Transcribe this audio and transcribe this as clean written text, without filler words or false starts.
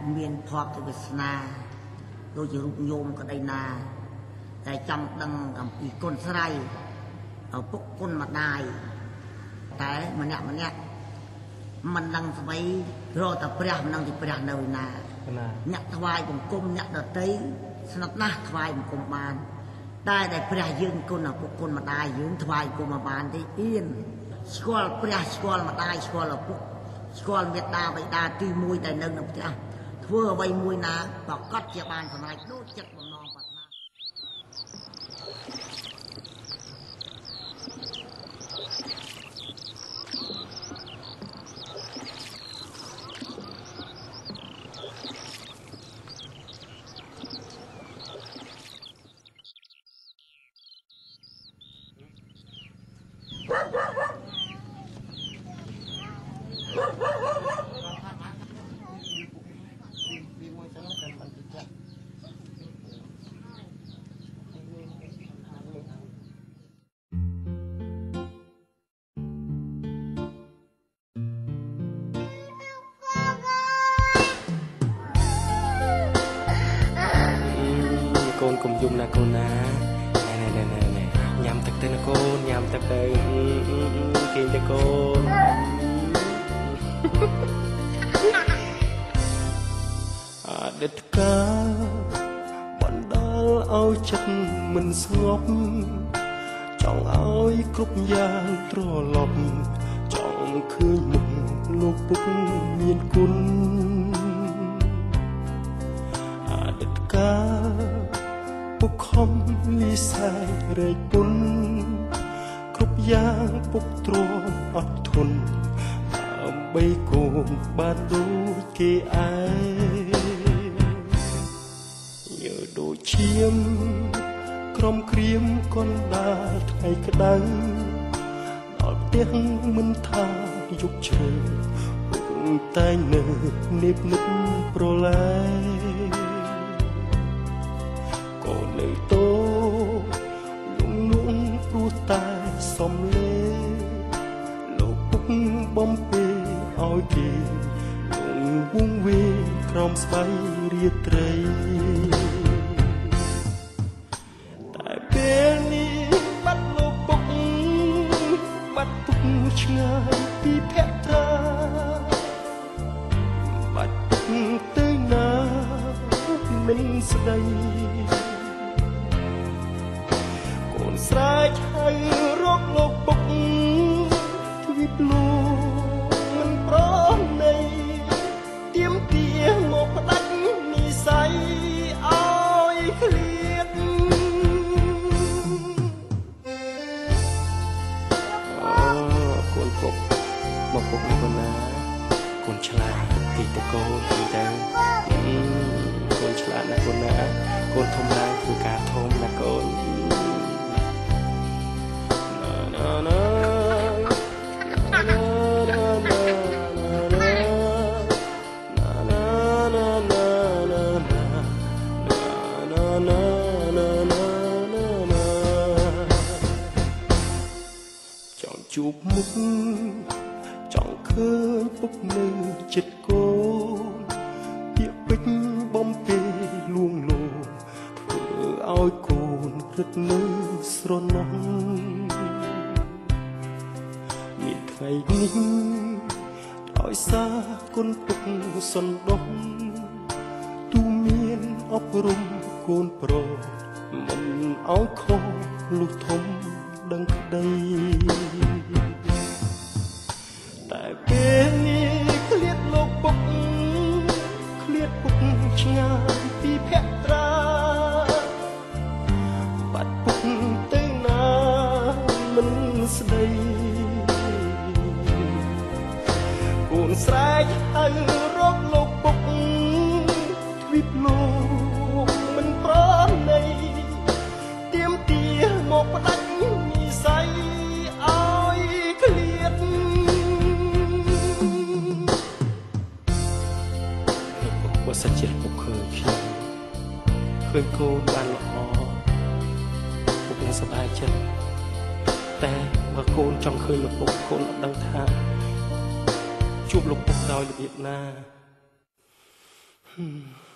មានភ័ព្វទៅវាសនាដូចជារូបញោមក៏ដីណាតែចាំដឹងអំពីគុណស្រ័យឪពុកគុណម្ដាយតែម្នាក់មិនដឹងស្បីរកតែព្រះមិនដឹងទីព្រះនៅណាអ្នកថ្វាយបង្គំអ្នកដតីស្និទ្ធណាស់ថ្វាយបង្គំបានតែព្រះយើងគុណឪពុកគុណម្ដាយយើងថ្វាយគុំមកបានទេអៀនស្គាល់ព្រះស្គាល់ម្ដាយស្គាល់ឪពុកស្គាល់មេត្តាបិតាទី1តែនៅផ្ទះធ្វើអ្វីមួយណាប្រកាសជាបានសម្រេចដូចចិត្តបំណងប្រាថ្នាកូនកុំយំណាកូនណាណែញ៉ាំទឹកទៅណាកូនញ៉ាំទឹកទៅគេទៅកូនអតីតកាលបណ្ដាលឲ្យចិត្តមិនស្ងប់ចង់ឲ្យគ្រប់យ៉ាងត្រឡប់ចង់ឃើញមុខលោកពុកមានគុណអតីតកាលពុកខំលីសែរែកពុនគ្រប់យ៉ាងពុកទ្រាំអត់ធន់ដើម្បីកូនបានដូចគេឯងញើដូចឈាមក្រំក្រៀមកណ្ដាលថ្ងៃក្តៅដល់ផ្ទះមិនថាយប់ជ្រៅពុកតែងនៅនិបនិបប្រឡែក៏នៅតោលងលងព្រោះតែសំលេលោកពុកបំពេឲ្យគេលងវងវេក្រោមស្បៃរាត្រីតែពេលនេះបាត់លោកពុកបាត់ពុកឆ្ងាយពីភក្ត្រាបាត់ពុកទៅណាមិនស្ដីស្រែកហៅរកលោកពុកទ្វីបលោកមិនប្រណីទៀមទាមកផ្ដាច់និស័យឲ្យឃ្លាតកូនពុកមកពុកនេះកូនណាកូនឆ្លាតទីតកូនទីទៅកូនឆ្លាតណាកូនណាកូនធំឡើងធ្វើការធំណាកូនជួបមុខចង់ឃើញពុកនៅចិត្តកូនពាក្យពេចន៍បំពេលួងលោមធ្វើឲ្យកូនរឹតនៅស្រណោះមានថ្ងៃនេះដោយសារគុណពុកសន្តោសទូមានអប់រំកូនប្រុសមិនឲ្យខុសលុះធំដឹងក្តីតែពេលនេះឃ្លាតលោកពុកឃ្លាតពុកឆ្ងាយពីភក្ត្រាបាត់ពុកទៅណាមិនស្ដីកូនស្រែកហៅរកលោកពុកទ្វីបលោកមិនប្រណីទៀមទាមកផ្ដាច់និស័យឲ្យឃ្លាតបើសិនជាពុកឃើញខ្ញុំឃើញកូនបានល្អពុកនឹងសប្បាយចិត្តតែបើកូនចង់ឃើញលោកពុកកូនអត់ដឹងថាជួបលោកពុកដោយរបៀបណា Hmm.